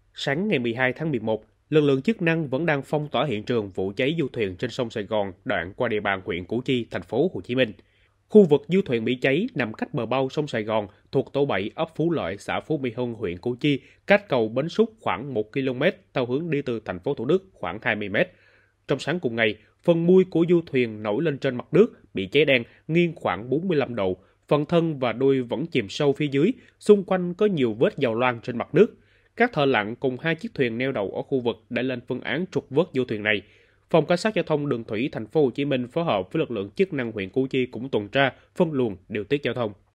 Sáng ngày 12 tháng 11, lực lượng chức năng vẫn đang phong tỏa hiện trường vụ cháy du thuyền trên sông Sài Gòn đoạn qua địa bàn huyện Củ Chi, thành phố Hồ Chí Minh. Khu vực du thuyền bị cháy nằm cách bờ bao sông Sài Gòn thuộc tổ 7 ấp Phú Lợi, xã Phú Mỹ Hưng, huyện Củ Chi, cách cầu Bến Xúc khoảng 1 km theo hướng đi từ thành phố Thủ Đức khoảng 20 m. Trong sáng cùng ngày, phần mui của du thuyền nổi lên trên mặt nước, bị cháy đen, nghiêng khoảng 45 độ. Phần thân và đuôi vẫn chìm sâu phía dưới, xung quanh có nhiều vết dầu loang trên mặt nước. Các thợ lặn cùng 2 chiếc thuyền neo đậu ở khu vực đã lên phương án trục vớt du thuyền này. Phòng Cảnh sát Giao thông Đường thủy Thành phố Hồ Chí Minh phối hợp với lực lượng chức năng huyện Củ Chi cũng tuần tra, phân luồng, điều tiết giao thông.